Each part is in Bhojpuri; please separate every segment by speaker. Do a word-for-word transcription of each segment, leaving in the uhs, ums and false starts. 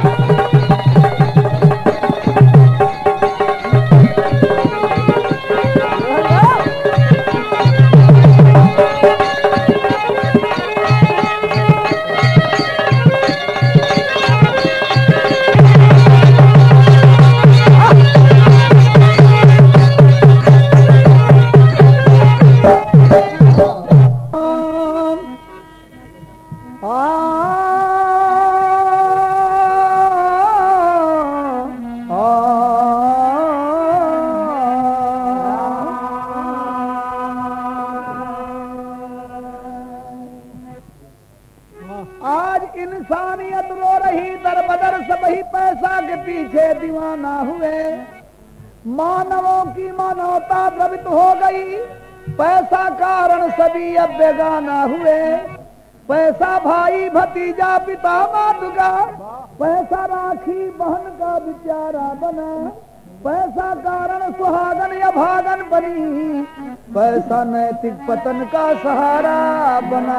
Speaker 1: आज इंसानियत रो रही दर बदर सबही पैसा के पीछे दीवाना हुए। मानवों की मानवता द्रवित हो गई, पैसा कारण सभी अब बेगाना हुए। पैसा भाई भतीजा पिता मात का, पैसा राखी बहन का बेचारा बना। पैसा कारण सुहागन या भागन बनी, पैसा नैतिक पतन का सहारा बना।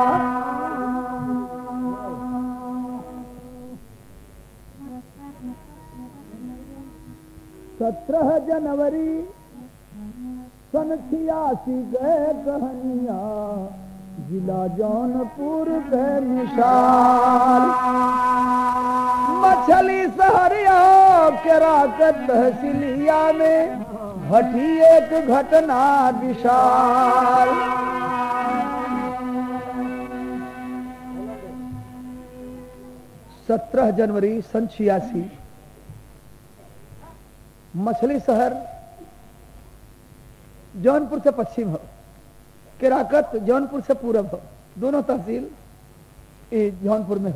Speaker 1: सत्रह जनवरी सन छियासी गए कहानिया, जिला जौनपुर के मिसाल। मछली सहरिया के राकत तहसीलिया में घटी एक घटना विशाल। सत्रह जनवरी सन छियासी मछली शहर जौनपुर से पश्चिम हो, केराकत जौनपुर से पूरब हो, दोनों तहसील जौनपुर में हो।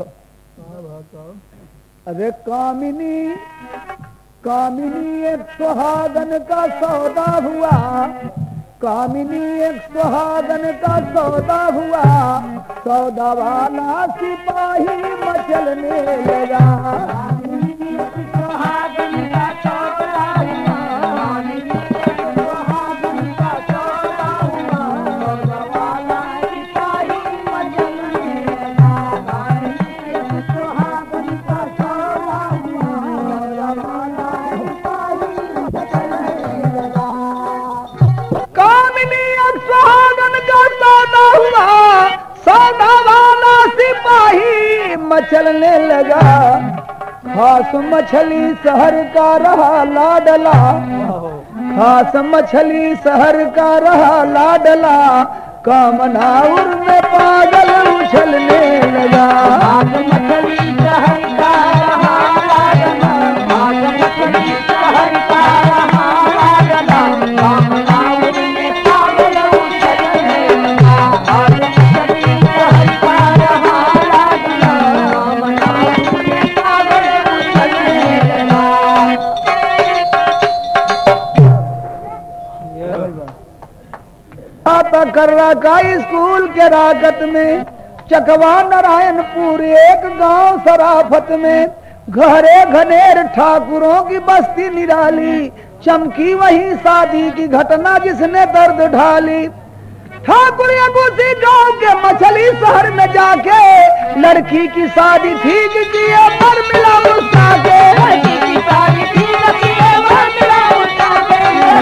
Speaker 1: अरे कामिनी कामिनी एक सुहागन का सौदा हुआ, कामिनी एक सुहागन का सौदा हुआ। सौदा वाला सिपाही मचलने लगा। चलने लगा, खास मछली शहर का रहा लाडला। खास मछली शहर का रहा लाडला, कामनाउर में पागल उछलने लगा। मछली शहर का रहा लाडला, मछली शहर का रहा लाडला, कामनाउर में पागल उछलने लगा। मछली शहर का रहा कर्रा का स्कूल के राकत में, चकवा नारायणपुर एक गांव सराफत में। घरे घनेर ठाकुरों की बस्ती निराली, चमकी वही शादी की घटना जिसने दर्द ढाली। ठाकुर उसी गांव के मछली शहर में जाके, लड़की की शादी ठीक किए पर मिला मुस्का के। लड़की की शादी ठीक किए पर मिला मुस्का के।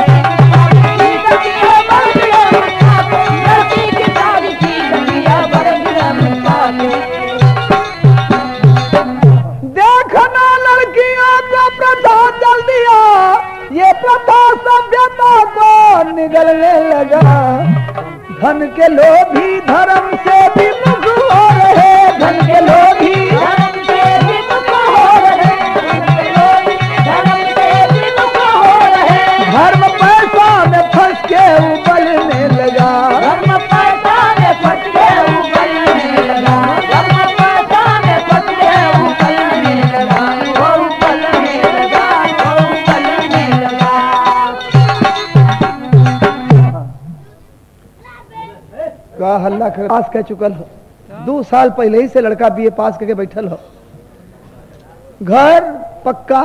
Speaker 1: देखना लड़कियों को प्रथा चल दिया, ये प्रथा सभ्यता को निगलने लगा। धन के लोभी धर्म से भी मुक्त हो रहे, धन के लोभी धर्म से भी मुक्त हो रहे, धर्म से भी मुक्त हो रहे। धर्म पैसा में फंस के उबलने लगा, धर्म पैसा में फंस के उबलने लगा, धर्म पैसा में फंस के उबलने लगा, वो उबलने लगा, वो उबलने लगा। का हल्ला पास कह चुकल हो, दो साल पहले ही से लड़का बीए पास करके बैठल हो। घर पक्का,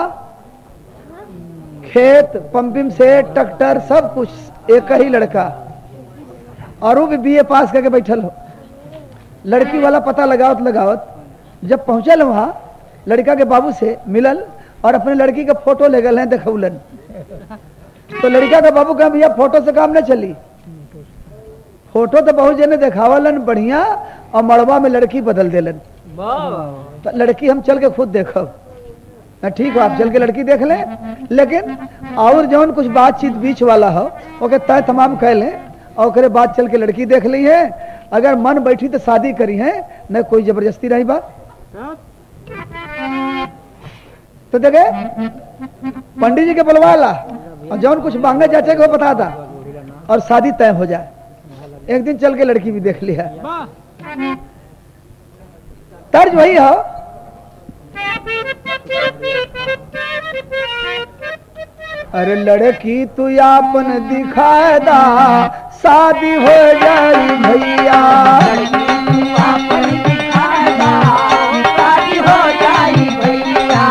Speaker 1: खेत पंपिंग सेट ट्रैक्टर सब कुछ, एक ही लड़का, और वो भी बीए पास करके बैठल हो। लड़की वाला पता लगावत लगावत जब पहुंचल वहां, लड़का के बाबू से मिलल और अपने लड़की के फोटो ले गए देखौलन। तो लड़का के बाबू कहा भैया फोटो से काम न चली, फोटो तो बहुत जने देखावलन बढ़िया और मड़वा में लड़की बदल देलन। तो लड़की हम चल के खुद देखब ना, ठीक हो आप चल के लड़की देख लें, लेकिन और जौन कुछ बातचीत बीच वाला हो ओके तय तमाम कह लें और ओकरे बाद चल के लड़की देख ली है। अगर मन बैठी तो शादी करी है, न कोई जबरदस्ती रही बात। तो देखे पंडित जी के बुलवाला और जौन कुछ मांगे जाचे को बता था और शादी तय हो जाए। एक दिन चल के लड़की भी देख लिया। तर्ज वही हो, अरे लड़की तू आपन दिखादा शादी हो जाई भैया, शादी हो जाई भैया,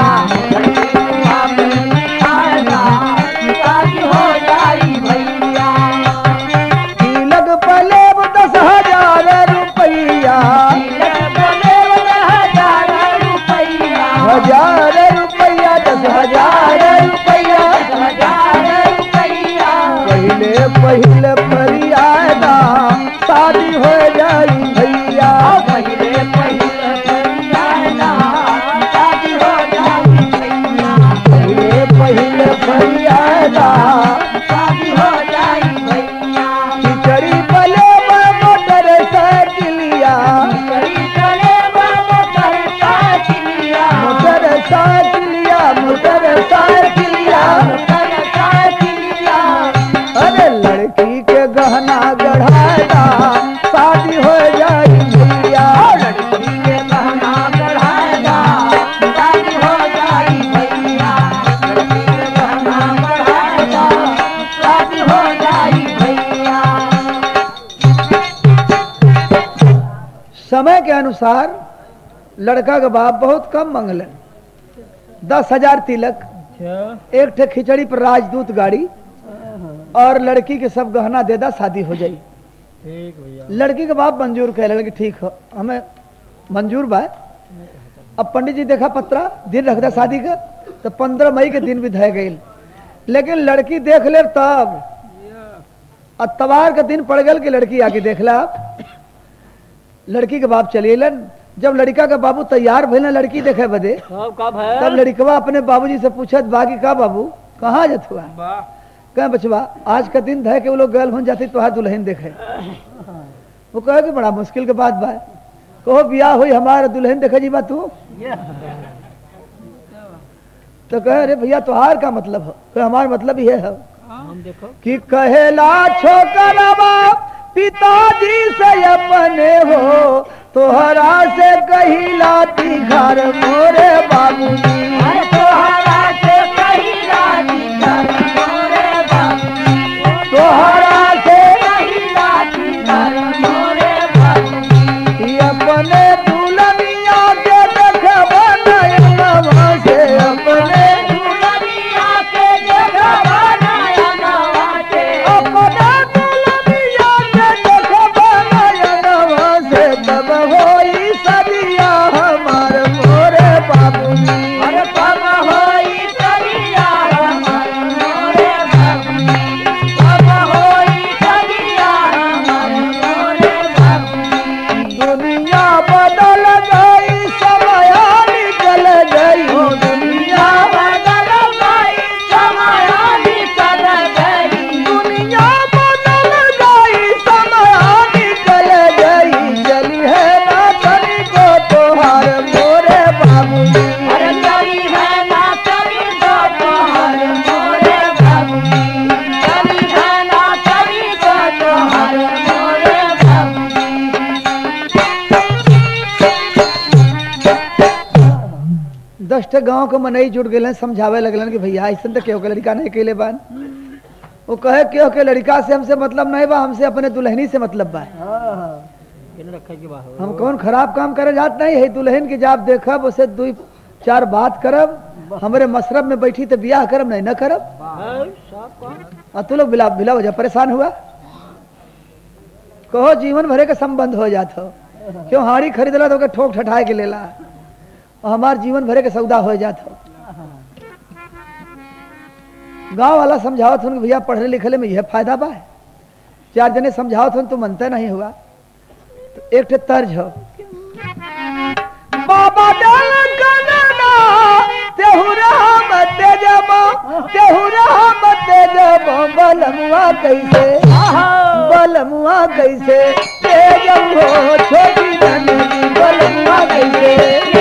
Speaker 1: शादी हो जाई भैया। तिलक पलेब दस हजार रुपया, हजार रुपया दस हजार रुपया, पहले पहले परियादा शादी हो जाई भैया, पहले पहले परियादा शादी हो जाई भैया, पहले पहले परियादा शादी हो जाई भैया। खिचड़ी पले मोटर साइकिलिया, खिचड़ी पले मोटर साइकिलिया, मोटर साइकिलिया, मोटर साइकिलिया, मोटर साइकिलिया। अरे लड़की के गहना गढ़ादा शादी हो जाई भैया, लड़की के गहना गढ़ादा शादी हो जाई भैया, लड़की के गहना गढ़ादा शादी हो जाई भैया। समय के अनुसार लड़का का बाप बहुत कम मंगलन, दस हजार तिलक, एक ठे खिचड़ी पर राजदूत गाड़ी और लड़की के सब गहना दे दा शादी हो जाई। ठीक भैया। लड़की के बाप मंजूर कह लगे ठीक हो हमें मंजूर बा। अब पंडित जी देखा पत्रा दिन रख दा शादी का, तो पंद्रह मई के दिन भी धय गई, लेकिन लड़की देख ले तब अतवार का दिन पड़ गल कि लड़की आके देख ला। लड़की के बाप चलिए, जब लड़का का बाबू तैयार भइल ना लड़की देखे बदे, तब लड़कवा अपने बाबूजी से पूछत बाकी का बाबू कहाँ जत हुआ, कह बचवा आज का दिन धय के वो लोग गल हो जाती तो हाथ दुल्हन देखे। वो कहे कि बड़ा मुश्किल के बात बा, कहो बियाह हुई हमारा दुल्हन देखे जी बा तू, तो कहे अरे भैया तुहार का मतलब हो, कहे हमारा मतलब ये है कि कहेला छोकरवा पिताजी से अपने हो, तोहरा से कहिला घर मोरे बाबूजी, तोहरा से कहिला घर मोरे बाबूजी, तोहरा से कहिला घर मोरे बाबूजी। अपने दुल्हनिया के देखबा नयनवा से, अपने दुल्हनिया के देखबा नयनवा से, अपने दुल्हनिया के देखबा नयनवा से, तब होई सदिया हमार मोरे बाबूजी, अरे तब होई सदिया हमार मोरे बाबूजी, तब होई सदिया हमार मोरे बाबूजी। दुनिया बदल गई समय निकल गई, दुनिया बदल गई समय निकल गई, दुनिया बदल गई समय निकल गई। चली है ना चली को तोहार मोरे बाबूजी, अरे चली है ना चली को तोहार मोरे बाबूजी, चली है ना चली को तोहार मोरे बाबूजी। दस ठे गाँव के मनई जुट गए समझावे लगलन कि भैया ऐसा तो क्यों के लड़का नहीं कैले बान। वो कहे क्यों के लड़का से हमसे मतलब नहीं बा, हमसे अपने दुल्हनी से मतलब बा। हम कौन खराब काम करे जात नहीं है, दुल्हन की जाप देखब उसे दो चार बात करब, हमारे मशरब में बैठी तो ब्याह करब नहीं न करब। और तू लोग बिला बिला वजह परेशान हुआ, कहो जीवन भरे का संबंध हो जात हो, क्यों हाड़ी खरीदला तो ठोक ठठाए के लेला। और हमार जीवन भरे के सौदा हो जाता। गांव वाला समझावत हूँ भैया पढ़ने लिखले में यह फायदा बा है। चार जने समझावत हूँ तो मनता नहीं हुआ तो एक तर्ज हो बाबा डाल कनना तेहु राम तेजब तेहु राम तेजब बलमुआ कैसे बलमुआ कैसे तेजब हो छोटी नन्ही बलमुआ कैसे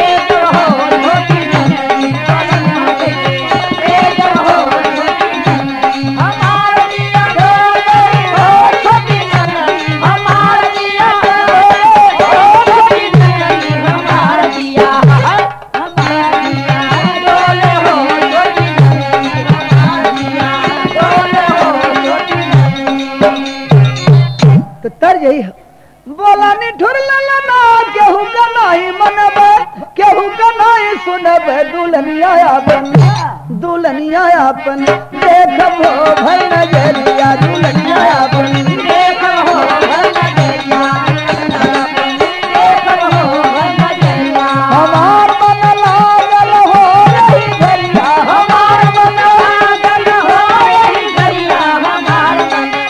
Speaker 1: तर्ज यही है बोला नि ठुर ललना केहू का नहीं मनब केहू का नहीं सुनब दुल्हनिया अपन दुल्हनिया अपन देखबो भर नजरिया दुल्हनिया अपन देखबो भर नजरिया देखबो भर नजरिया हमार मन लागल हो रही घरिया हमार मन लागल हो रही घरिया हमार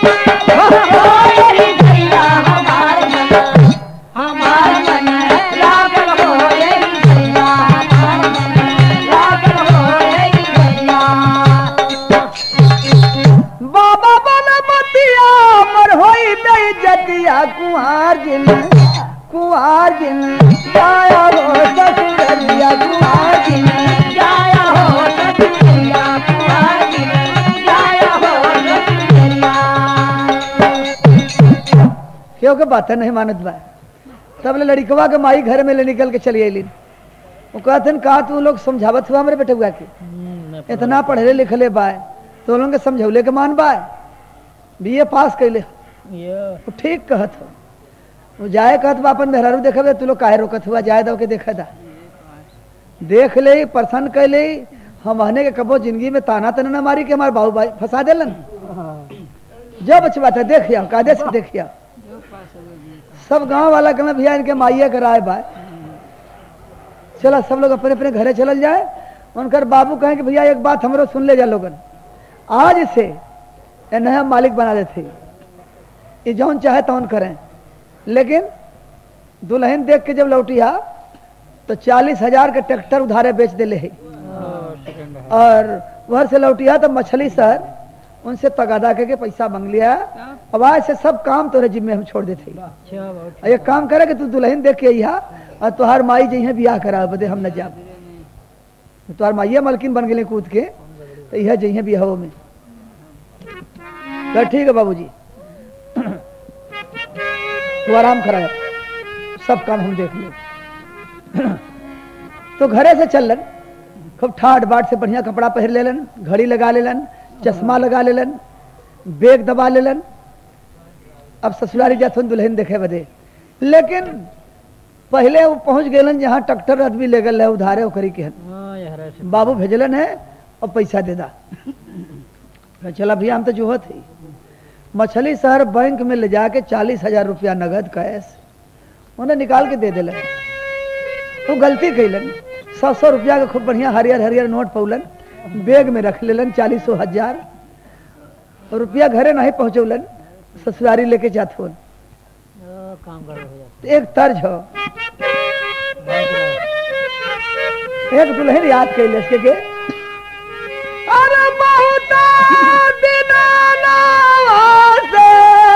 Speaker 1: कुआर जिन कुआर जिन जाया हो ससुरलिया कुआर जिन जाया हो ससुरलिया कुआर जिन जाया हो ससुरलिया क्यों के बात नहीं मानत बा तब ले लड़कवा के माई घर में ले निकल के चली अली वो कहते कहा तू लोग समझावत हुआ मेरे बेटे हुआ के इतना पढ़ले लिखले बा तो लोग के समझौले के मान बा बीए पास कैले वो ठीक कहत हो वो जाए कहत बा अपन मेहरारू देखबे तू लोग काहे रोकत हुआ जाए दो के देखा था देख ले प्रसन्न कर ले हम हने के कबो जिंदगी में ताना तना न मारी के हमारे बाबू भाई फंसा देलन जब अच्छी बात है देखिया कायदे से देखिया सब गांव वाला कहना भैया इनके माइया के राय बा चला सब लोग अपने अपने घरे चल जाए उनकर बाबू कहें कि भैया एक बात हमरो सुन ले जा लोगन आज से नया मालिक बना देते ये जौन चाहे तौन करें लेकिन दुल्हन देख के जब लौटिया तो चालीस हजार के ट्रैक्टर उधारे बेच दे ले और वह से लौटिया तो मछली शहर उनसे तगादा करके पैसा मांग लिया अब आज से सब काम तोरे जिम्मे हम छोड़ देते एक काम करे कि तू दुल्हन देख के यहाँ और तुहार माई जइहे बियाह करा बदे हम न जाब तुहार माइया मलकिन बन गए कूद के तो यह जइहे बियाह में तो ठीक है बाबूजी तू आराम करा सब काम हम देख ले तो घरे से चलन खूब ठाट बाट से बढ़िया कपड़ा पहन लेलन घड़ी लगा लेलन चश्मा लगा लेलन बैग दबा लेलन अब ससुरारी जात दुल्हन देखे बदे लेकिन पहले वो पहुंच गए जहाँ ट्रैक्टर आदमी ले गए उधारे करी के बाबू भेजलन है और पैसा दे दा चला भैया हम तो जोहत है मछली शहर बैंक में ले जाके चालीस हजार रुपया नगद कैश उन्हें निकाल के दे दिलन तो गलती कैलन सौ सौ रुपया के खूब बढ़िया हरियर हरियर नोट पौलन बैग में रख लेलन चालीसो हजार रुपया घरे नहीं पहुंचौलन ससुरारी लेके जात हो एक तर्ज हो एक दुल्हन याद कैले के, के अरे बहुत से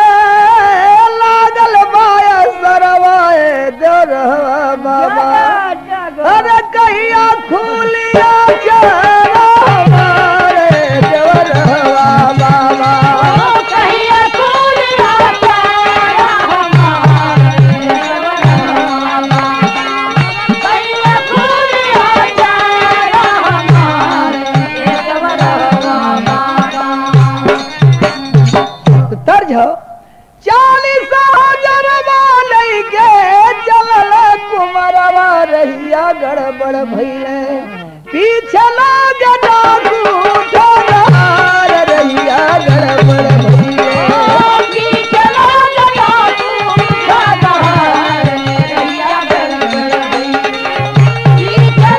Speaker 1: लागल बाया सरवाए देवरवा बाबा अरे कहिया खुलिया चरा मारे देवरवा बाबा कहिया खुलिया चरा हमारे देवरवा बाबा कहिया खुलिया चरा हमारे देवरवा बाबा तर्ज हो चालीस हजार वाले के चलल कुमरवा रहिया गड़बड़ भइले पीछे लाग डाकू ठोरार रहिया गड़बड़ भइले पीछे लाग डाकू ठोरार रहिया गड़बड़ भइले पीछे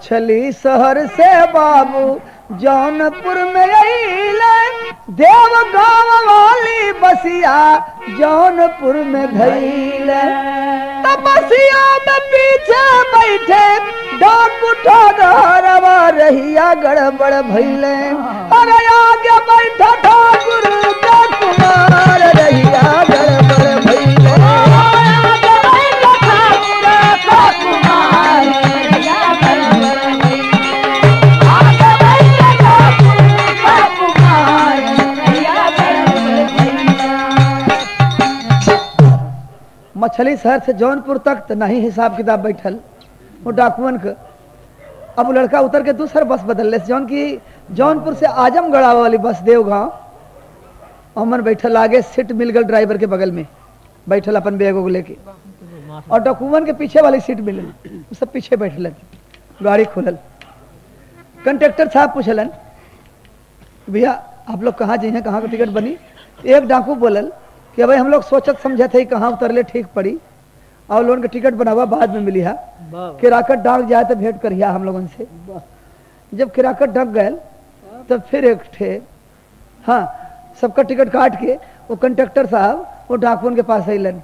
Speaker 1: मछली शहर से बाबू जौनपुर में अइले, देव गाँव वाली बसिया जौनपुर में धइले। तब बसिया में पीछे बैठे डाकू ठगरवा रहिया गड़बड़ भइले। अरे आगे बैठा ठाकुर का कुमार रहिया गड़बड़ भइले। आगे बैठा ठाकुर का कुमार रहिया गड़बड़ भइले। आगे बैठा ठाकुर का कुमार रहिया गड़बड़ भइले। मछली शहर से जौनपुर तक तो नहीं हिसाब किताब बैठल वो डाकुअन का। अब वो लड़का उतर के दूसर बस बदल ले, जौन की जौनपुर से आजमगढ़ आवे वाली बस देवगांव। अमन बैठल आगे, सीट मिल गल ड्राइवर के बगल में बैठल अपन बैग को लेके, और डाकुअन के पीछे वाली सीट मिलल, सब पीछे बैठलन। गाड़ी खुलल, कंडक्टर साहब पूछलन भैया आप लोग कहाँ जाइए, कहाँ का टिकट बनी। एक डाकू बोलल कि भाई हम लोग सोचत समझे थे कहाँ उतरले ठीक पड़ी, और लोगन के टिकट बनावा बाद में मिली है, किराकत डाक जाए तो भेंट करिया हम लोगन से। जब किराकत डक गए तो फिर एक ठे हाँ सबका टिकट काट के वो कंडक्टर साहब वो डाकुअन के पास अलन।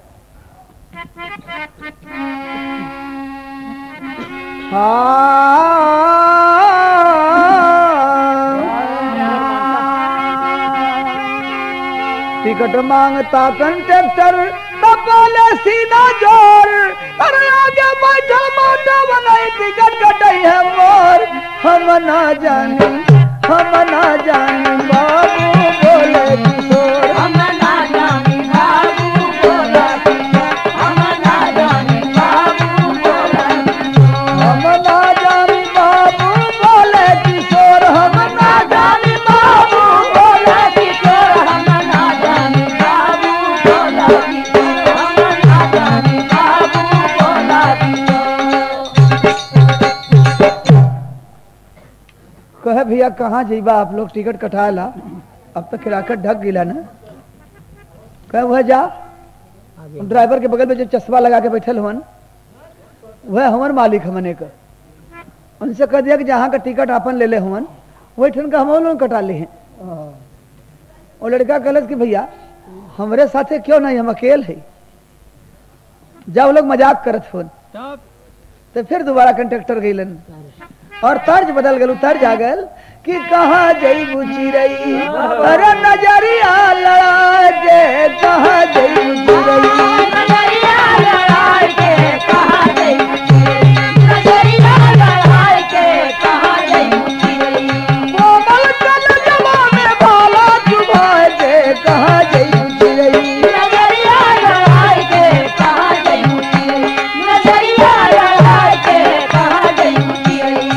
Speaker 1: टिकट मांगता कंडक्टर बोले सीधा जोर, अरे आगे बैठा माता बनाई टिकट कटाई है मोर। हम ना जाने हम ना जाने बाबू बोले किशोर। हम ना जाने बाबू बोला किशोर। हम ना जाने बाबू बोला किशोर। हम ना जाने बाबू बोले किशोर। हम ना जाने बाबू बोला किशोर। हम ना जाने बाबू बोला किशोर। कहे भैया कहाँ जाइबा आप लोग, टिकट कटा ला, अब तक किराकत ढक गिला ना। कहे वह जा, ड्राइवर के बगल में जो चश्मा लगा के बैठल हुन वह हमार मालिक हमने का। उनसे कह दिया कि जहाँ का टिकट अपन ले ले हुन वही ठन का हम लोग कटा ले हैं। और लड़का कहलस कि भैया हमारे साथे क्यों नहीं, हम अकेले है। जब लोग मजाक करत हुन तो फिर दोबारा कंडक्टर गईलन और तर्ज बदल गल। तर्ज आ गल कि कहाँ जईबू चिरई, अरे नजरिया लड़ा के कहाँ जईबू चिरई। नजरिया लड़ा के कहाँ जईबू चिरई। नजरिया लड़ा के कहाँ जईबू चिरई। कोमल कलजवा में भाला चुभा के कहाँ जईबू चिरई। नजरिया लड़ा के कहाँ जईबू चिरई। नजरिया लड़ा के कहाँ जईबू चिरई।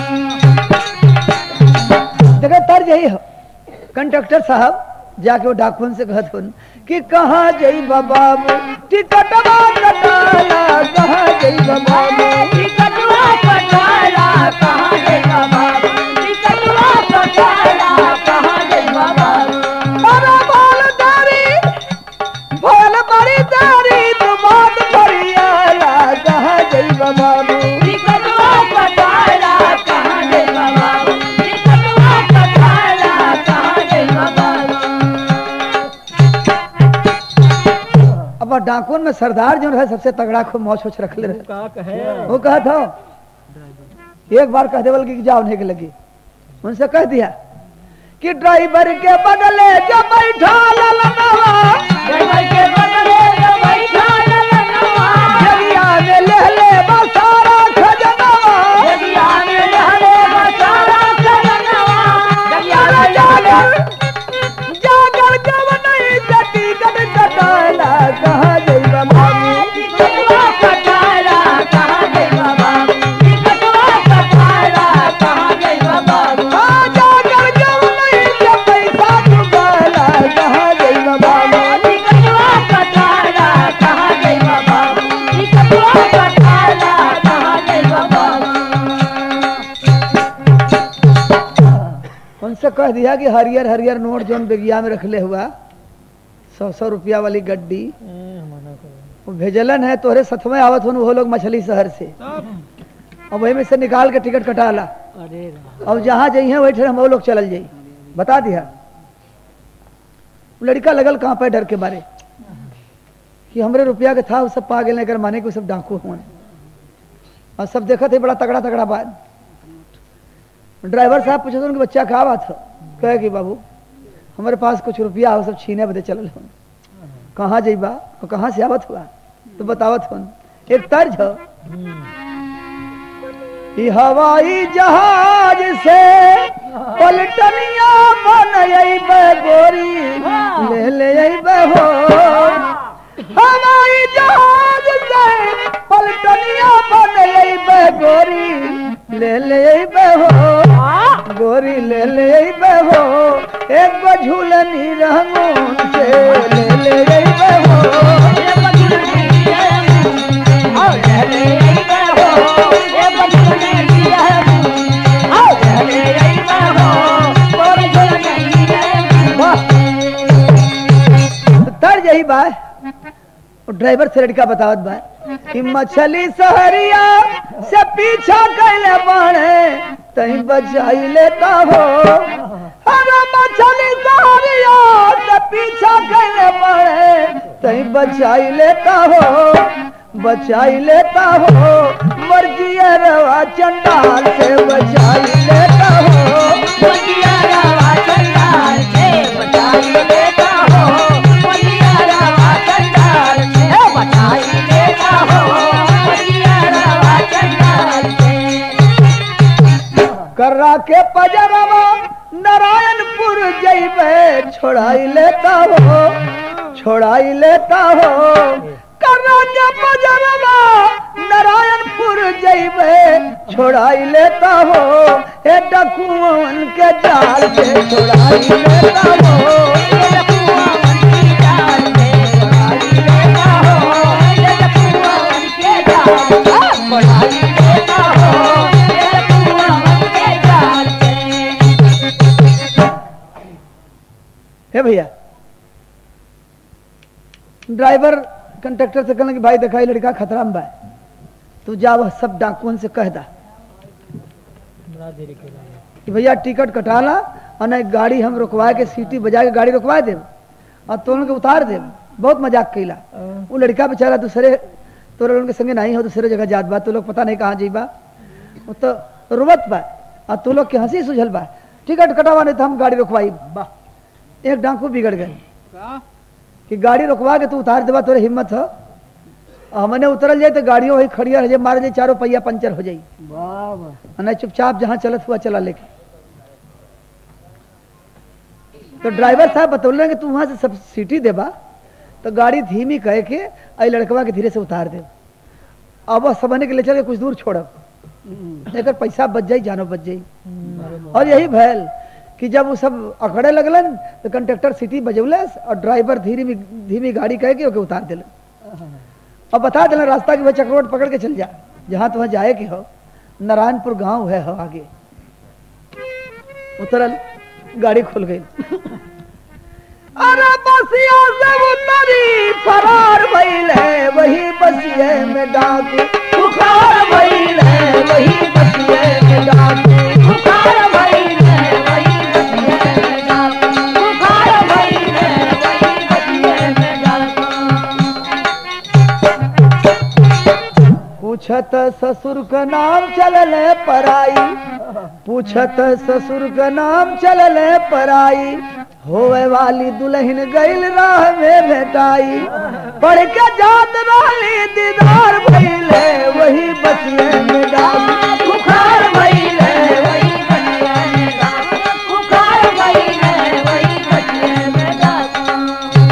Speaker 1: देखो तर्ज यही हो। कंडक्टर साहब जाके वो डाकुअन से कहत हुन कि कहाँ जई बाबू टिकटवा कटाला। कहाँ जई बाबू टिकटवा कटाला। कहाँ जई बाबू टिकटवा कटाला। कहाँ जई बाबू। अरे बाल दारी बाल बड़ी दारी तो बात करियाला। कहाँ जई बाबू टिकटवा कटाला। कहाँ जई बाबू टिकटवा कटाला। कहाँ जई बाबू। अब डाकुन में सरदार जो है सबसे तगड़ा खूब मौज होच रख ले रहे। वो कहा था एक बार कह देवल कि जाओ नहीं के लगी। उनसे कह दिया कि ड्राइवर के बगले जो बैठा ललनवा। ड्राइवर के बगले जो बैठा ललनवा। जगिया में ले ले बसारा खजनवा। जगिया में ले ले बसारा खजनवा। जगिया में जागर जागर जब नहीं जटी कट कटाला। कहाँ जई बाबू टिकटवा कटाला। कहाँ जई बाबू टिकटवा कटाला। कहाँ जई बाबू। हाँ जागर जब नहीं जब पैसा चुकाला। कहाँ जई बाबू टिकटवा कटाला। कहाँ जई बाबू टिकटवा कटाला। कहाँ जई बाबू। उनसे कह दिया कि हरियर हरियर नोट जोन बेगिया में रखले हुआ सौ सौ रुपया वाली गड्डी वो भेजलन है तोहरे सथ में आवत हो वो लोग मछली शहर से, और वही में से निकाल के टिकट कटा ला। और जहाँ जाइए बैठे हम वो लोग चलल जाई बता दिया। लड़का लगल कहाँ पे डर के बारे कि हमरे रुपया के था वो सब पा गए कर माने कि सब डाकू हुए और सब देखा थे बड़ा तगड़ा तगड़ा बात। ड्राइवर साहब पूछे तो उनके बच्चा कहा बात हो कहे कि बाबू हमारे पास कुछ रुपया हो सब छीने बदे चलल हो। कहाँ जाइबा और कहाँ से आवत हुआ तो बतावत हो। एक तर्ज हो कि हवाई जहाज से पलटनिया बनइबे गोरी ले ले अइबे हो। हवाई जहाज से पलटनिया बनइबे गोरी ले ले अइबे हो। गोरी ले ले अइबे हो एक झूलनी रहंगून से ले ले अइबे हो। तर यही बात ड्राइवर से लड़का बतावत बा कि मछली सहरिया से पीछा कैले बाणे तही बचाई लेता हो। अरे मछली सहरिया से पीछा कैले बाणे तही बचाई लेता हो। बचाई लेता हो मर्जिया रवा चंडाल से बचाई लेता हो। मर्जिया रवा चंडाल से बचाई लेता हो। मर्जिया रवा चंडाल से बचाई लेता हो। मर्जिया रवा चंडाल से कर्रा के पजरवा नारायणपुर जइबे छोड़ाई लेता हो। छोड़ाई लेता हो नारायणपुर जइबे छोड़ाई लेता हो। ए डकुअन के जाल से छोड़ाई लेता हो। ए डकुअन के जाल से छोड़ाई लेता हो। ए डकुअन के जाल से छोड़ाई लेता हो। ए डकुअन के जाल से। हे भैया ड्राइवर कंडक्टर से कहना कि भाई देखा लड़का खतरा में बा तू जा वह सब डाकुओं से कह दा कि भैया टिकट कटा ला और नहीं गाड़ी हम रुकवा के सीटी बजा के गाड़ी रुकवा दे और तोड़ के उतार दे। बहुत मजाक कैला। वो लड़का बेचारा दूसरे तोरे उनके संगे नहीं हो दूसरे जगह जात बा तो लोग पता नहीं कहाँ जाइबा तो रुवत बा और तू लोग के हंसी सुझल बा। टिकट कटावा नहीं तो हम गाड़ी रुकवाई। एक डाकू बिगड़ गए कि गाड़ी रुकवा के तू उतार देवा तोरे हिम्मत हो। हमने उतरल जाए तो गाड़ियों वही खड़िया रह जाए मार जाए चारों पहिया पंचर हो जाई। नहीं चुपचाप जहां चलत हुआ चला लेके। तो ड्राइवर साहब बतौले कि तू वहां से सब सीटी देबा तो गाड़ी धीमी कह के आई लड़कवा के धीरे से उतार दे। अब वह समझने के ले चल के कुछ दूर छोड़ब एक पैसा बच जाई जानो बच जाई। और यही भैल कि जब वो सब अखड़े लगलन तो कंडक्टर सीटी बजौलस और ड्राइवर धीमी धीमी गाड़ी कह के ओके उतार दिलन और बता दिलन रास्ता की वह चक्रोट पकड़ के चल जा जहां तुम्हें जाए के हो। नारायणपुर गांव है हो आगे। उतरल गाड़ी खुल गई। अरे बसिया से उतरी फरार भइल है वही बसिए में डाकू बुखार भइल है वही बसिए में डाकू बुखार भइल है वही बसिए में डाकू बुखार भइल है वही बसिए में डाकू। पूछत ससुर का नाम चलले पराई पूछत ससुर का नाम चलले पराई होवे वाली दुल्हन गइल राह में भेटाई पढ़ के जात रहली दीदार भइले वही बचिए में डाकू बुखार भइले वही बचिए में डाकू बुखार भइले वही बचिए में डाकू।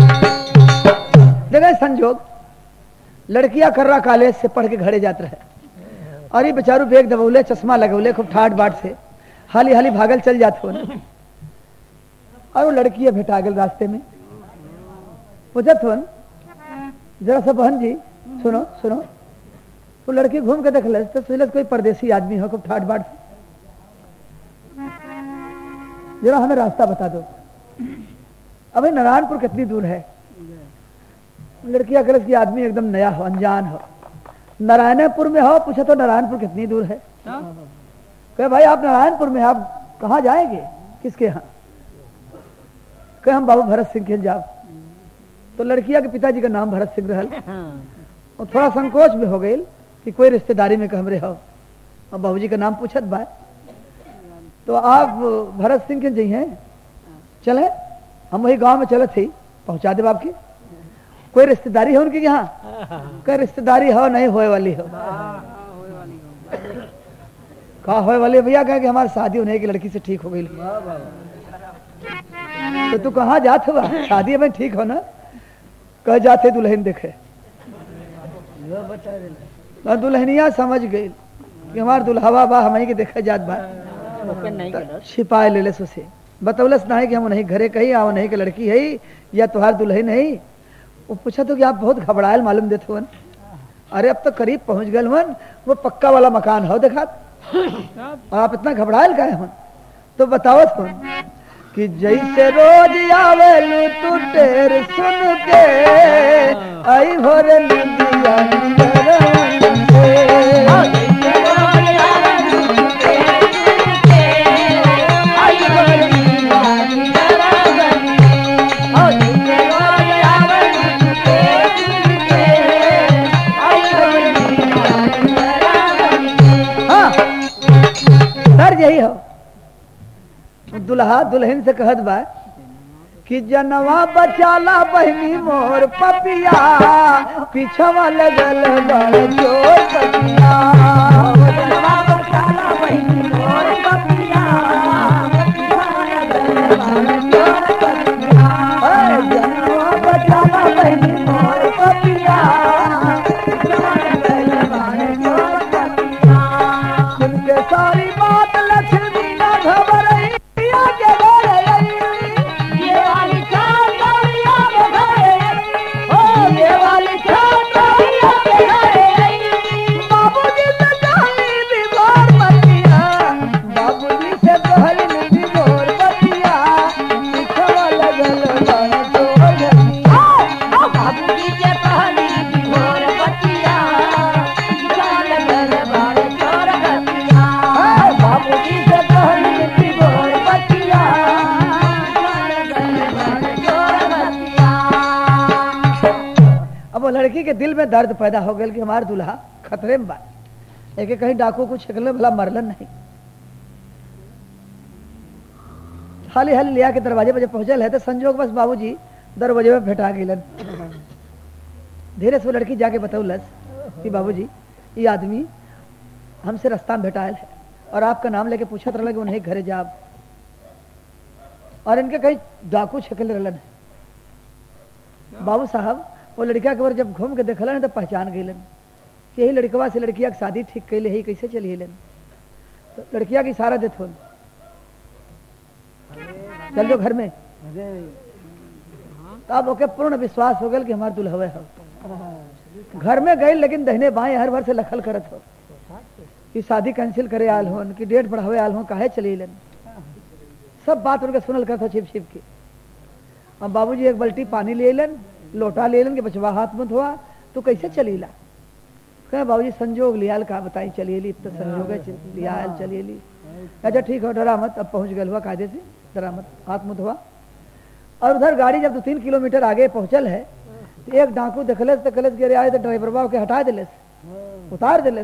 Speaker 1: देखा संजोग लड़कियां कर्रा कॉलेज से पढ़ के घरे जात रहे और ये बेचारू बेग दबौले चश्मा लगौले खूब ठाट बाट से हाली हाली भागल चल जात हो और वो लड़की भेटा गल रास्ते में। पूछत हो जरा सा बहन जी सुनो सुनो वो लड़की घूम के देख ले तो सोचलत कोई परदेसी आदमी हो खूब ठाट बाट से जरा हमें रास्ता बता दो। अबे नारायणपुर कितनी दूर है। लड़कियां कलश की आदमी एकदम नया हो अनजान हो। नारायणपुर में हो पूछा तो नारायणपुर कितनी दूर है। कहे भाई आप नारायणपुर में, आप कहाँ जाएंगे, किसके यहाँ? कहे हम बाबू भरत सिंह के जाओ। तो लड़किया के पिताजी का नाम भरत सिंह रहल, और थोड़ा संकोच भी हो गई कि कोई रिश्तेदारी में हमरे हो, और बाबूजी का नाम पूछत बा। तो आप भरत सिंह के जी हैं, चले हम वही गांव में चले थे, पहुंचा दे आपकी। कोई रिश्तेदारी है उनकी यहाँ? कोई रिश्तेदारी हो नहीं होए वाली हो? कहा होए वाली भैया? कहे कि हमारी शादी होने की लड़की से ठीक हो गई। तो तू कहाँ जात हुआ? शादी में ठीक हो ना? कह जाते दुल्हन देखे। दुल्हनिया समझ गई कि हमार दुल्हवा बा, हम के देखे जात बा, छिपाए ले लेस उसे, बतौलस नहीं कि हम नहीं घरे कही आओ, नहीं कि लड़की है या तुहार दुल्हन है। वो पूछा तो कि आप बहुत घबरायल मालूम देते वन। अरे अब तो करीब पहुंच गए वन, वो पक्का वाला मकान हो देखा, आप इतना घबरायल का है? तो बताओ कि जैसे रोज आवेलू तू टेर सुन के, आई भोरे नदिया यही हो। दुल्हा दुल्हन से कहत बा कि जनवा बचाला बहनी मोर पपिया, पीछवा लगल बड़ चोर पपिया। जनवा बचाला बहनी मोर पपिया, जनवा बचाला बहनी मोर पपिया। सुन के सारी बात लक्ष्मी न घबराई, लड़की के दिल में दर्द पैदा हो गया कि हमार दुल्हा खतरे में बा, एक कहीं डाकू को छकले भला मरलन नहीं। हाली हाली लिया के दरवाजे पर जब पहुंचल है तो संजोग बस बाबूजी दरवाजे में भेटा गिलन। धीरे से वो लड़की जाके बतौलस कि बाबूजी ये आदमी हमसे रास्ता में भेटायल है और आपका नाम लेके पूछत रहल कि उन्हें घरे जाब, और इनके कहीं डाकू छकले रहलन। बाबू साहब वो लड़किया के बार जब घूम के देखलन तो पहचान गईलन कि यही लड़कवा से लड़किया की शादी ठीक कैले ही, कैसे चली लन। तो लड़किया की इशारा देत होन, चल जो घर में। तब ओके पूर्ण विश्वास हो गया कि हमार दुल्हवे हो। घर में गई लेकिन दहने बाएं हर भर से लखल करत हो कि शादी कैंसिल करे आल हो, कि डेट बढ़ावे आल हो, काहे चली लन। सब बात उनके सुनल करत हो छिप छिप के। अब बाबूजी एक बल्टी पानी ले लन, लोटा ले लन के बचवा हाथ में धोआ, तो कैसे चलीला? कहे बाबूजी संजोग लियाल का बताई चलिए, तो संजोग लियाल चलिए। अच्छा ठीक हो, डरा मत, अब पहुंच गए हुआ कायदे से, डरा मत, हाथ मुंह धोआ। और उधर गाड़ी जब दो तीन किलोमीटर आगे पहुंचल है तो एक डाकू देखलस तो कलस गिरे आए तो ड्राइवर बाबू के हटा दिलस, उतार दिलस।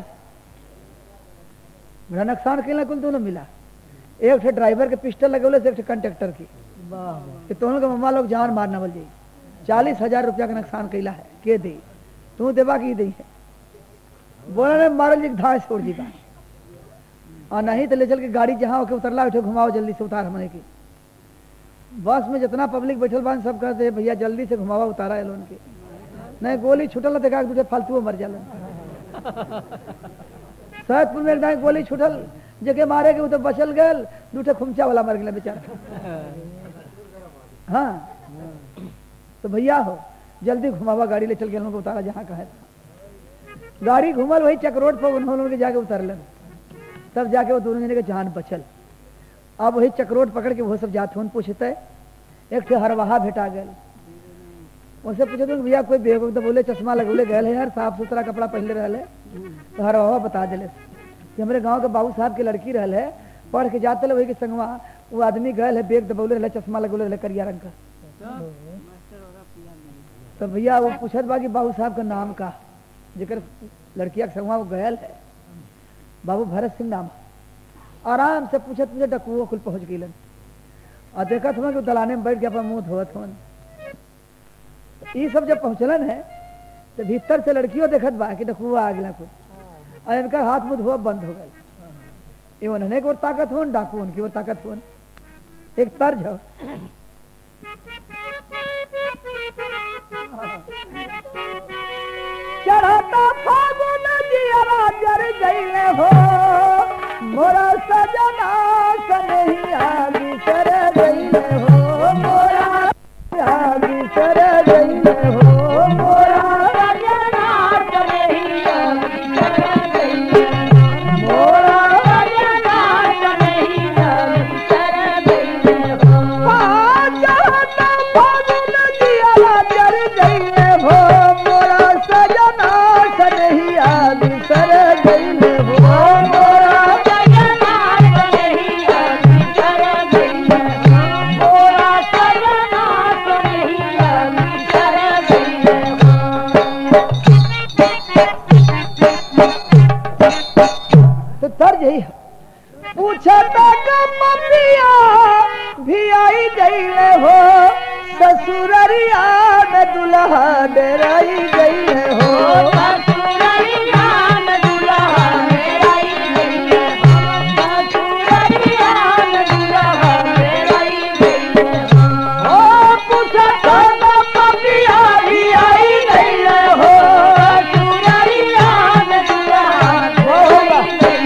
Speaker 1: बड़ा नुकसान के कुल दोनों मिला, एक थे ड्राइवर के पिस्टल लगे, एक थे कंडक्टर की, कि दोनों के मम्मा लोग जान मारना बोल जाई। चालीस हजार रुपया का नुकसान कैला है, के दे तू देवा की दई है? बोला ने मारल जी धाय छोड़ दी बा, और नहीं तो ले चल के गाड़ी जहाँ होके उतरला उठे घुमाओ जल्दी से, उतार हमने की। बस में जितना पब्लिक बैठल बान सब कहते भैया जल्दी से घुमावा उतारा है लोन के, नहीं गोली छुटल देखा दूसरे फालतू मर जालन। सैदपुर में एक गोली छुटल, जगह मारे के तो बचल गए, दूठे खुमचा वाला मर गया बेचारा। हाँ तो भैया हो जल्दी घुमावा, गाड़ी ले चल के उनको उतारा जहाँ का है। गाड़ी घुमल वही चक रोड पर, उन्होंने जाके उतरलन, तब जाके वो दोनों जने के जान बचल। अब वही चक रोड पकड़ के वो सब जाते हैं, पूछते एक थे हरवाहा भेटा गए, उनसे पूछे तो भैया कोई बेवकूफ, तो बोले चश्मा लगोले गए यार, साफ सुथरा कपड़ा पहले रहे, तो हरवाहा बता दिले। कि हमारे गांव के बाबू साहब के लड़की रहल है, पढ़ के जाते वही के संगवा वो आदमी गए है, बेग दबौले रहे, चश्मा लगौले रहे करिया रंग का। तो भैया वो पूछत बा कि बाबू साहब का नाम का, जेकर लड़किया के संगवा वो गयल है, बाबू भरत सिंह नाम। आराम से पूछत पूछे डकुओ कुल पहुंच गई और देखत हुआ कि दलाने में बैठ के अपन मुंह धोत हुआ। ये सब जब पहुंचलन है तो भीतर से लड़कियों देखत बा कि डकुआ आ गया कुछ, और इनका हाथ मुंह धोआ बंद हो गए। ये उन्होंने की ओर ताकत हो, डाकू उनकी ओर ताकत हो। एक तर्ज हो, चढ़ता फागुन जिया जर गईले हो, मोरा सजना कन्हैया बिसर गईले हो, मोरा बिसर गईले हो, मोरा सजना कन्हैया बिसर गईले हो, मोरा सजना कन्हैया बिसर गईले हो। आ चढ़ता फागुन जिया जर गईले हो, मोरा सजना कन्हैया बिसर गईले हो, मोरा तर्ज यही पूछता मम्मिया भी आई गई हो, ससुररिया में दुल्हा डेराई गई हो, ससुररिया में दुल्हा डेराई गई हो, ससुररिया में दुल्हा डेराई गई हो। पूछता मम्मिया भी आई गई हो, ससुररिया में दुल्हा डेराई गई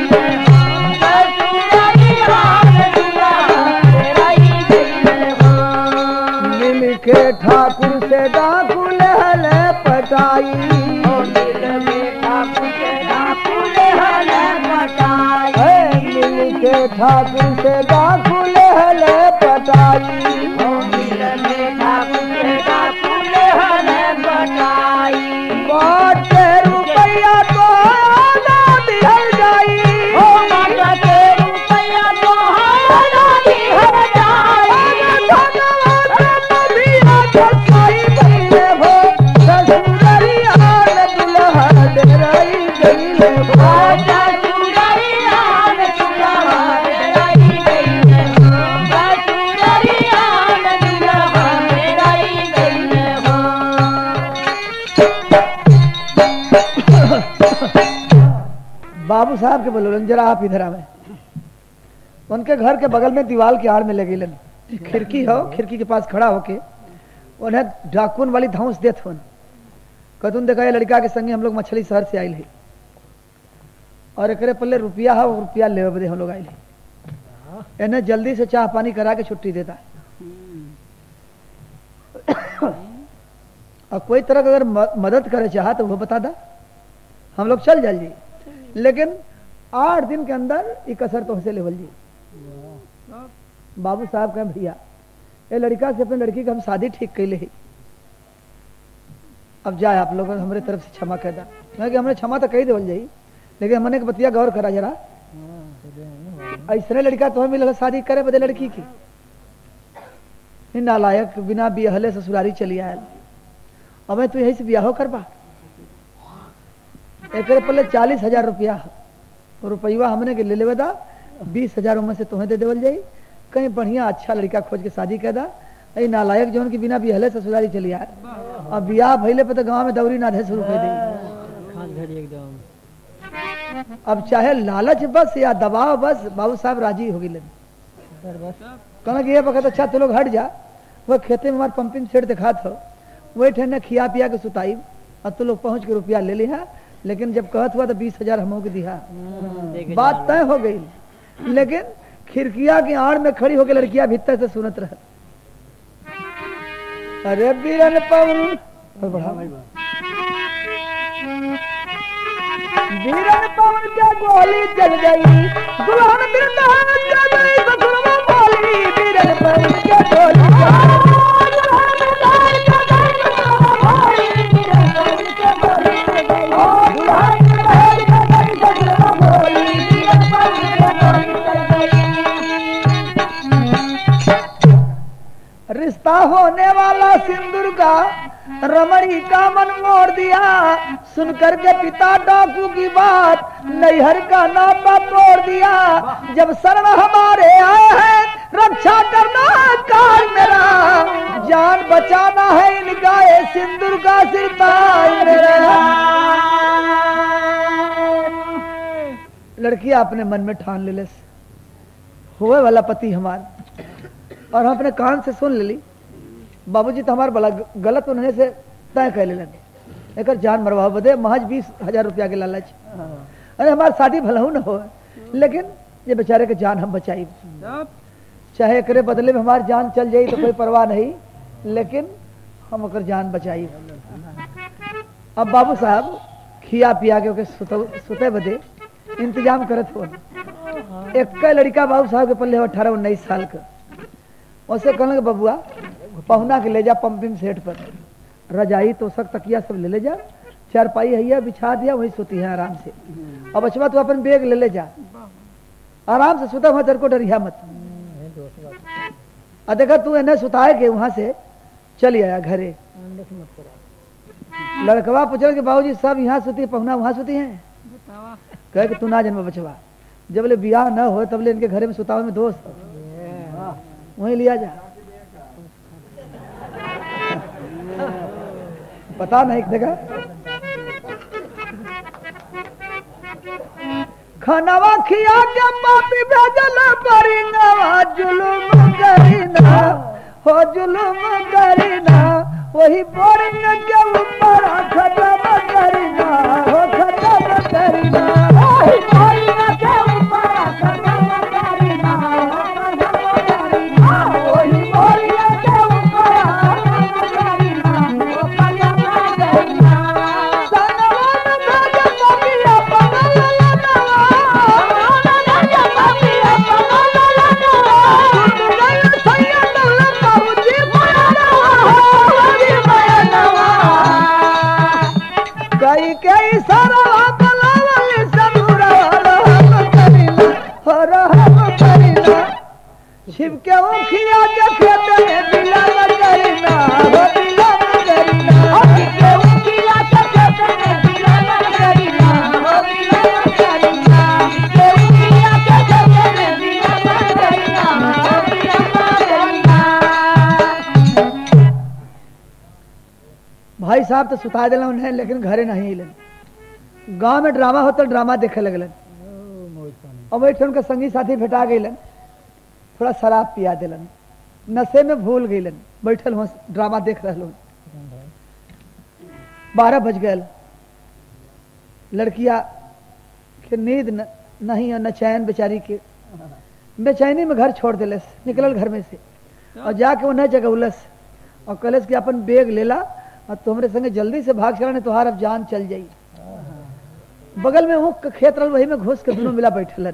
Speaker 1: के ठाकुर से डाकुल हल पटाई, मिल के ठाकुर से डाकुल हल पटाई, मिल के ठाकुर से डाकुल हल पटाई, मिल के ठाकुर से डाकुल हल पटाई। बाटे रुपया तो आधा दिहल जाई, बाटे रुपया तो आधा दिहल जाई, बाबू साहब के बोलो जरा आप इधर आवे। उनके घर के बगल में दीवार के आड़ में लगे लन खिड़की हो, खिड़की के पास खड़ा होके उन्हें डाकुन वाली धौंस देत हो। कतुन देखा ये लड़का के संगे हम लोग मछली शहर से आयल है और एक पल्ले रुपया है, रुपया ले बदे हम लोग आयल है। इन्हें जल्दी से चाह पानी करा के छुट्टी देता है। और कोई तरह अगर मदद करे चाह तो वो बता दा, हम लोग चल जाल जी, लेकिन आठ दिन के अंदर ये कसर तो हमसे लेवल जी। बाबू साहब का भैया ये लड़का से अपने लड़की का हम शादी ठीक कैले ही, अब जाए आप लोग हमारे तरफ से क्षमा कर दा। कि हमने क्षमा तो कही देवल जाई, लेकिन हमने बतिया गौर करा जरा, ऐसने लड़का तो मिल शादी करे बदे लड़की की, नालायक बिना बिहले ससुरारी चली आयल। अब तू यही से ब्याहो करबा, एक पहले चालीस हजार रुपया रुपया हमने के ले लेवे दा, बीस हजार उम्र से तुम्हें दे देवल जाई, कहीं बढ़िया अच्छा लड़का खोज के शादी कर दा। ऐ नालायक जो की बिना बिहले ससुरारी चली आए, अब ब्याह भइले पे तो गांव में दौरी ना शुरू कर दी। अब चाहे लालच बस या दबाव बस, बाबू साहब राजी हो गए। कहना कि ये वक्त अच्छा तो लोग हट जा, वो खेते में हमारे पंपिंग सेट दिखा था, वही ठंडा खिया पिया के सुताई, और तो लोग पहुंच के रुपया ले लिया। लेकिन जब कहत हुआ तो बीस हजार हम के दिया, बात तय हो गई। लेकिन खिड़किया की आड़ में खड़ी होकर लड़कियां भीतर से सुनत रह, अरे बीरन पवन बीरन पवन क्या गोली चल गई, दुल्हन बिरदान चल गई, ससुरवा बोली बीरन पवन क्या गोली चल गई। होने वाला सिंदूर का रमणी का मन मोड़ दिया। सुनकर के पिता डाकू की बात नैहर का नाता तोड़ दिया। जब शरण हमारे आए हैं रक्षा करना है काल मेरा, जान बचाना है इनका ये सिंदूर का सिरताज मेरा। लड़कियां अपने मन में ठान ले लेस हुए वाला पति हमार, और हम अपने कान से सुन ले बाबूजी तो हमारे बड़ा गलत होने से तय कर ले एक जान मरवाओ बदे महज बीस हजार रुपया के लालच। अरे हमारी शादी भला न हो, लेकिन ये बेचारे के जान हम बचाई, चाहे करे बदले में हमारी जान चल जाई तो कोई परवाह नहीं, लेकिन हम अगर जान बचाई। अब बाबू साहब खिया पिया के सुते, सुते बदे इंतजाम करत हो। एक लड़का बाबू साहब के पल्ले अठारह उन्नीस साल का, उसे कहने बबुआ पहुना के ले जा पंपिंग सेट पर, रजाई तो सक तकिया सब ले ले जा, चारपाई है बिछा दिया वही सोती है आराम से। अब बचवा तू अपन बैग ले ले जा, आराम से सुता हुआ, तेरे को डरिया मत। और देखा तू इन्हें सुताए के वहां से चली आया घरे। लड़कवा पूछल कि बाबूजी सब यहाँ सुती पहुना वहां सुती है? कहे कि तू ना जन्म बचवा, जब ले बियाह न हो तब ले इनके घरे में सुतावे में दोस्त वहीं लिया जा। पता नहीं देखा खानावा खिया के पापी भेजल परिंगवा, जुलुम करीना हो जुलुम करीना, वही बोरिंग के ऊपर खत्म करीना हो खत्म करीना, वही बोरिंग के ऊपर खत्म करीना हो खत्म करीना, वही बोरिंग के ऊपर खत्म करीना हो खत्म करीना। सनवन भेज पपिया पगल लनवा, सनवन भेज पपिया पगल लनवा, टूट गई सैयद बाबूजी कई कई सारा बलावल सबूरा रहम करीना हो रहम करीना, शिव के उखिया के खेत में बिलम करीना हो बिलम करीना, शिव के उखिया के खेत में बिलम करीना हो बिलम करीना, शिव के उखिया के खेत में बिलम करीना हो बिलम करीना। भाई साहब तो सुता दिला उन्हें, लेकिन घरे नहीं लन। गांव में ड्रामा होता ड्रामा देखे लगलन, और वही उनका संगी साथी भेटा गईलन, थोड़ा शराब पिया दिलन, नशे में भूल गईलन, बैठल हो ड्रामा देख रहे। बारह बज गए, लड़किया के नींद न, नहीं है न चैन, बेचारी के बेचैनी में घर छोड़ दिलस, निकलल घर में से और जाके उन्हें जगह उलस और कलस की अपन बेग लेला और तुम्हारे संगे जल्दी से भाग चला, तुहार अब जान चल जाई। बगल में वो खेत रल, वही में घुस के दोनों मिला बैठलन।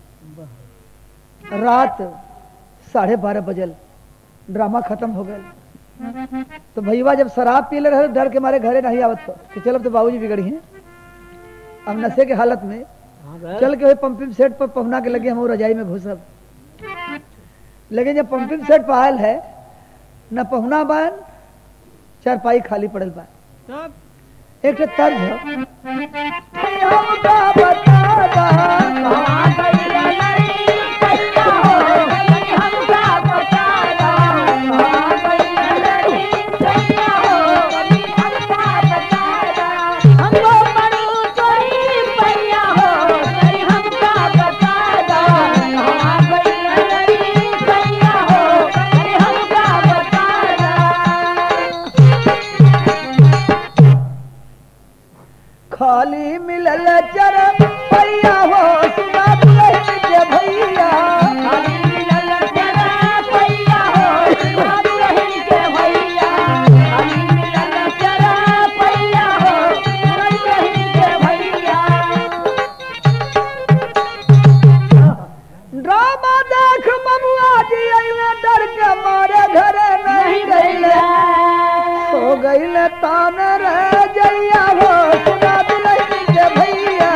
Speaker 1: रात साढ़े बारह बजल, ड्रामा खत्म हो गया। तो भैया जब शराब पी ले रहे डर के मारे घरे नहीं आवत हो कि चलो तो बाबूजी बिगड़ी हैं। अब नशे के हालत में चल के पंपिंग सेट पर पहुना के लगे हम रजाई में घुसब, लेकिन जब पंपिंग सेट पर आयल है न पहुना बन चारपाई खाली पड़ल बा। एक तर्ज है खाली मिलल चरण पैया हो सुना के भैया, खाली मिलल चरण पैया हो सुना के भैया, खाली मिलल चरण पैया हो सुना के भैया। ड्रामा देख बबुआ जी अइले डर के मारे घरे नहीं गइले, सो गइले तान रह जइया हो सुना भैया,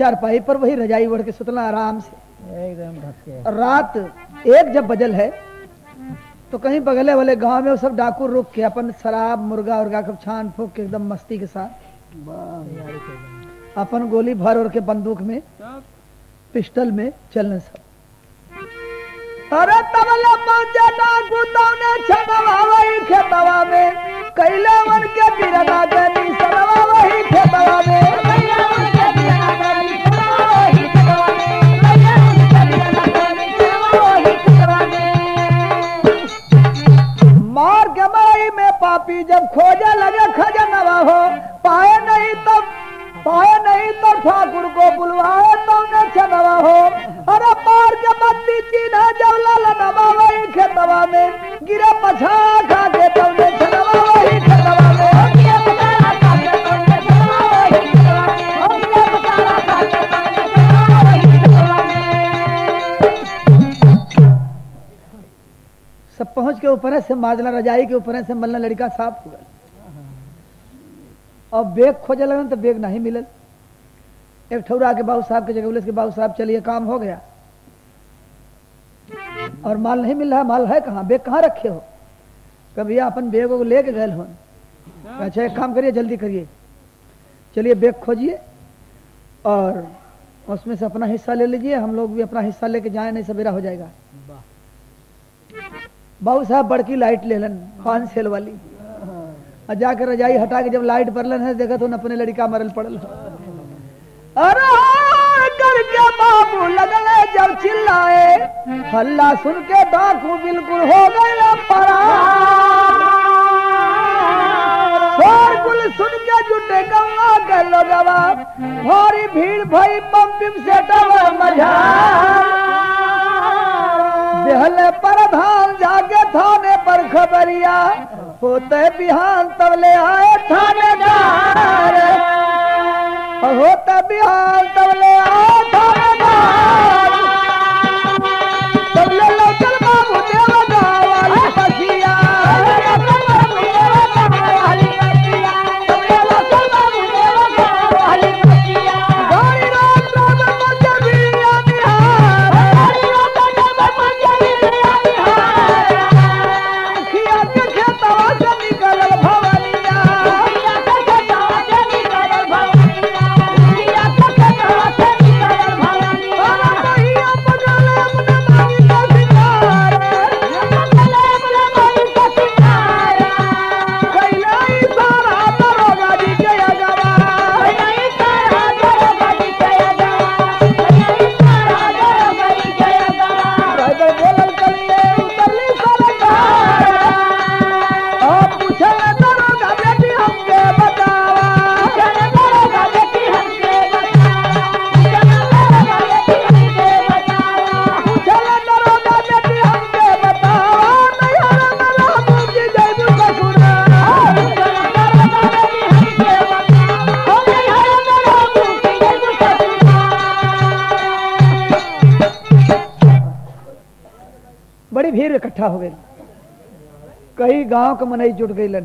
Speaker 1: चारपाई पर वही रजाई ओढ़ के सुतला आराम से।
Speaker 2: एकदम ढके।
Speaker 1: रात एक जब बजल है तो कहीं बगले वाले गांव में वो सब डाकू रुक के अपन शराब मुर्गा उर्गा को छान फूक के एकदम मस्ती के साथ अपन गोली भर और के बंदूक में पिस्टल में चलने सब। अरे तबला पहुंचे डाकू तौने छनवा वही खेतवा में कैले वन के बिरना गनी सरवा वही खेतवा में कैले वन के बिरना गनी सरवा वही खेतवा में कैले वन के बिरना गनी सरवा वही खेतवा में। मार के माई में पापी जब खोजे लगे खजनवा हो पाए नहीं तब पाए नहीं तो ठाकुर को बुलवाए तौने छनवा हो। अरे मार के बत्ती चीना जब ललनवा वही खेतवा में गिरे पछा खा के तौने छनवा वही खेतवा में गिरे पछा खा के तौने छनवा वही खेतवा में गिरे पछा खा के तौने छनवा वही खेतवा में। सब पहुंच के ऊपर से माजला रजाई के ऊपर से मलना लड़का साफ हुआ और बेग खोजे लगन तो बेग नहीं मिलल। एक ठौरा के बाबू साहब के जगह बोले के बाबू साहब चलिए काम हो गया और माल नहीं मिल रहा, माल है कहाँ, बेग कहाँ रखे हो? कभी अपन बेग को लेके गए हो। अच्छा एक काम करिए जल्दी करिए, चलिए बेग खोजिए और उसमें से अपना हिस्सा ले लीजिए, हम लोग भी अपना हिस्सा लेके जाए नहीं सवेरा हो जाएगा। बाबू साहब बड़की लाइट ले लन पांच सेल वाली और जाकर रजाई हटा के जब लाइट बरलन है देखा तो न अपने लड़का मरल पड़ल। अरे करके बाबू लगले जब चिल्लाए हल्ला सुन के डाकू बिल्कुल हो गए फरार। शोरगुल सुन के जुटे गंगा के लोगवा भारी भीड़ भई पंपिम से डबल मझार। बेहले प्रधान जाके थाने पर खबरिया होते बिहान तब ले आए थानेदार। होते बिहान तब ले आए थानेदार। तब ले लो चल बाबू देवगा वाली बसिया तब ले लो चल बाबू देवगा वाली बसिया तब ले लो चल बाबू देवगा वाली बसिया। गाड़ी रात रात मचा बिया बिहार गाड़ी रात रात मचा बिया बिहार। खिया के खेतवा से निकलल भवनिया खिया के खेतवा से निकलल भवनिया खिया के खेतवा से निकलल भवनिया। कहिया पगले अपने मांगी का सिंगार पगले अपने मांगी का सिंगार। कैला इशारा दरोगा जी के अगवा कैला इशारा दरोगा जी के अगवा कैला इशारा दरोगा जी के अगवा। ड्राइवर बोलल चलिए उतरली सरकार आप पूछल दरोगा बेटी हमके बतावा पूछल दरोगा बेटी हमके बतावा पूछल दरोगा बेटी हमके बतावा पूछल दरोगा बेटी हमके बतावा। नैहर में रहबू की जैबू ससुरा पूछल दरोगा बेटी हमके बतावा नैहर में रहबू की जैबू ससुरा। बड़ी भीड़ इकट्ठा हो गई, कई गांव के मनई जुट गईलन।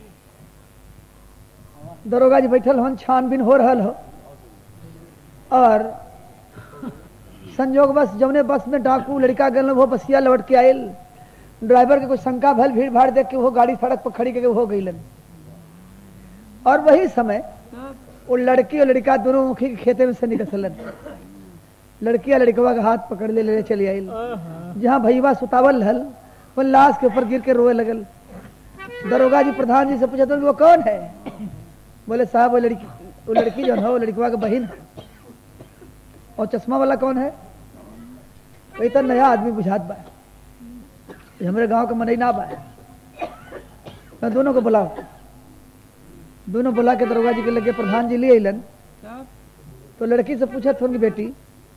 Speaker 1: दरोगा जी बैठल हन, छानबीन हो रहल हो और संजोग बस जौने बस में डाकू लड़का गल वो बसिया लौट के आयल। ड्राइवर के कुछ शंका भल, भीड़ भाड़ देख के वो गाड़ी सड़क पर खड़ी करके हो गईलन। और वही समय वो लड़की और लड़का दोनों मुखी के खेते में से निकलन। लड़किया लड़कवा का हाथ पकड़ ले ले चली आयल। जहाँ भैया सुतावल हल वो लाश के ऊपर गिर के रोए लगल। दरोगा जी प्रधान जी से पूछा तो वो कौन है? बोले साहब वो लड़की वो लड़की जो है वो लड़कवा का बहन है। और चश्मा वाला कौन है? वही तो नया आदमी बुझात बा, हमारे गांव का मनई ना बा। मैं दोनों को बुलाओ। दोनों बुला के दरोगा जी के लगे प्रधान जी ले अलन। तो लड़की से पूछा थोड़ी बेटी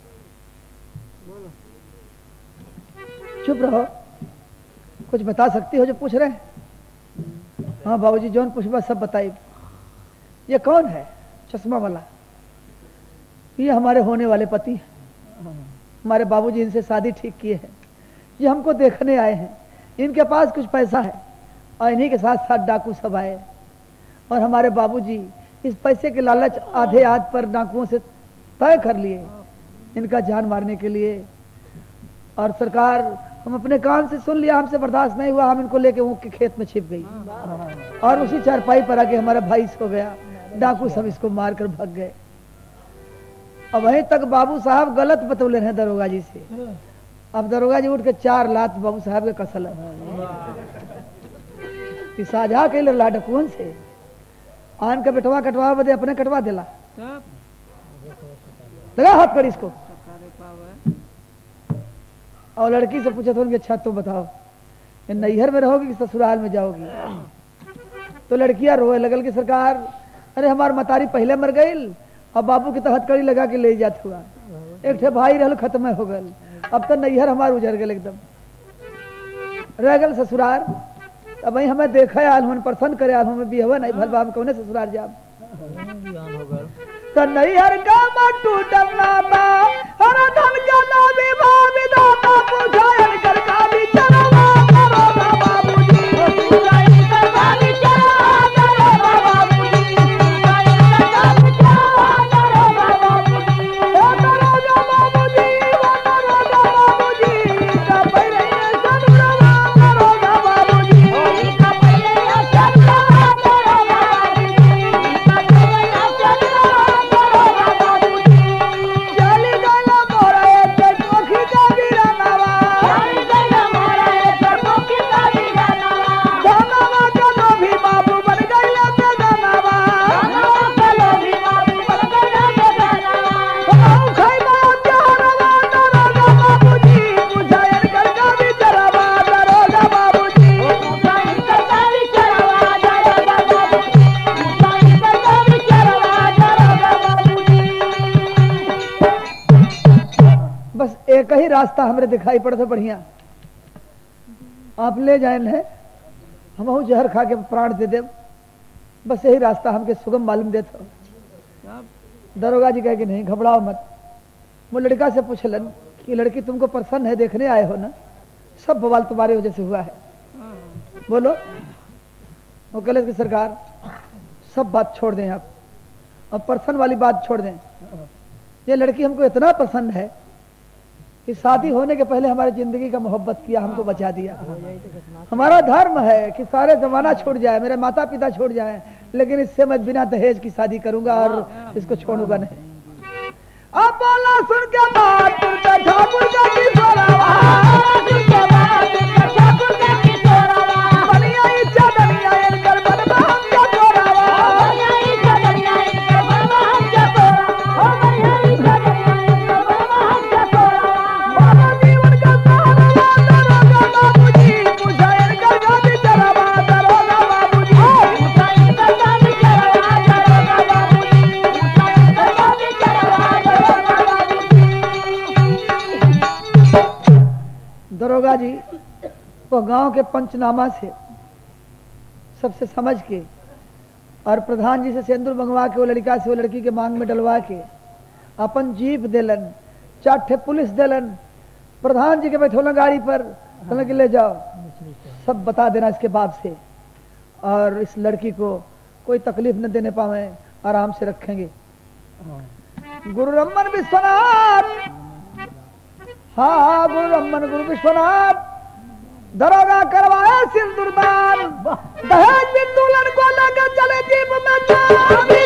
Speaker 1: चुप रहो, कुछ बता सकती हो जो पूछ रहे हैं? हाँ बाबूजी जौन पूछबा सब बताइए। ये कौन है चश्मा वाला? ये हमारे होने वाले पति हैं। हमारे बाबूजी इनसे शादी ठीक किए हैं, ये हमको देखने आए हैं। इनके पास कुछ पैसा है और इन्हीं के साथ साथ डाकू सब आए और हमारे बाबूजी इस पैसे के लालच आधे हाथ पर डाकुओं से तय कर लिए इनका जान मारने के लिए। और सरकार हम अपने कान से सुन लिया, हमसे बर्दाश्त नहीं हुआ, हम इनको लेके ऊँट के खेत में छिप गई और उसी चारपाई पर आके हमारा भाई सो गया। डाकू सब इसको मार कर भाग गए। अब वहीं तक बाबू साहब गलत बतौले हैं दरोगा जी से। अब दरोगा जी उठ के चार लात बाबू साहब के कसल साझा के लाडकुन से आन का बेटवा कटवा बदे अपने कटवा दिला। लगा हाथ पर इसको। और लड़की से पूछा तो उनकी अच्छा तुम बताओ नैहर में रहोगी कि ससुराल में जाओगी? तो लड़कियां रोए लगल की सरकार अरे हमार मतारी पहले मर गई और बाबू की तो हथकड़ी लगा के ले जात हुआ, एक ठे भाई रहल खत्म हो गल, अब तो नैहर हमार उजर गल एकदम रह गल ससुराल। अब वही हमें देखा आल हूँ प्रसन्न करे आल हूँ भी हवा नहीं भल बाम कौने ससुराल जाब तो नैहर का मट्टू डमनाता हर धन का ना विवाह विधाता पूछायन कर का बिचरवा करो बाबूजी पूछायन कर का बिचरवा करो बाबूजी पूछायन कर का बिचरवा करो बाबूजी ओ करो बाबूजी ओ करो बाबूजी का पहले सनुरवा करो बाबूजी ओ का पहले सनुरवा करो बाबूजी का पहले सनुरवा एक ही रास्ता हमरे दिखाई पड़ता बढ़िया, आप ले जाए है हम जहर खा के प्राण दे दे, बस यही रास्ता हमके सुगम मालूम देता। दरोगा जी कहे कि नहीं घबराओ मत। वो लड़का से पूछलन कि लड़की तुमको प्रसन्न है, देखने आए हो ना? सब बवाल तुम्हारे वजह से हुआ है, बोलो। वो कहले कि सरकार सब बात छोड़ दें आप, अब प्रसन्न वाली बात छोड़ दें। ये लड़की हमको इतना पसंद है कि शादी होने के पहले हमारी जिंदगी का मोहब्बत किया, हमको बचा दिया। हमारा धर्म है कि सारे जमाना छूट जाए, मेरे माता पिता छूट जाए, लेकिन इससे मैं बिना दहेज की शादी करूंगा और इसको छोड़ूंगा नहीं। अब बोला सुन के बात तुरका ठाकुर का किशोरावा, सुन के बात तुरका ठाकुर का किशोरावा, बनिया इच्छा दनिया इनकर बनवा हम क्या तोरावा, बनिया इच्छा दनिया इनकर बनवा हम क्या तोरावा, ओ बनिया इच्छा दनिया इनकर बनवा हम क्या तोरावा, बाबा जीवन का सहारा दरोगा बाबूजी, पूछा इनकर का बिचरवा दरोगा बाबूजी, पूछा इनकर का बिचरवा दरोगा बाबूजी, पूछा इनकर का बिचरवा दरोगा बाबूजी। दरोगा जी वो गांव के पंचनामा से सबसे समझ के और प्रधान जी से सिंदूर मंगवा के वो लड़का से वो लड़की के मांग में डलवा के अपन जीप देलन, चार ठे पुलिस देलन, प्रधान जी के बैठोला गाड़ी पर कहने के ले जाओ, सब बता देना इसके बाप से, और इस लड़की को कोई तकलीफ न देने पावे, आराम से रखेंगे। गुरु रमन विश्वनाथ, हाँ गुरु रमन गुरु विश्वनाथ दरोगा करवाए सिंदूरदान, दहेज भी दुल्हन को लेकर चले जीप में